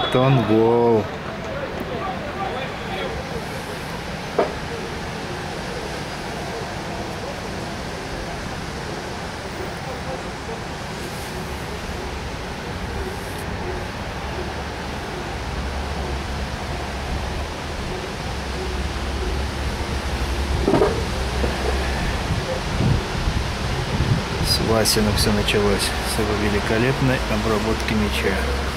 Вот он гол. С Васиным все началось с его великолепной обработки мяча.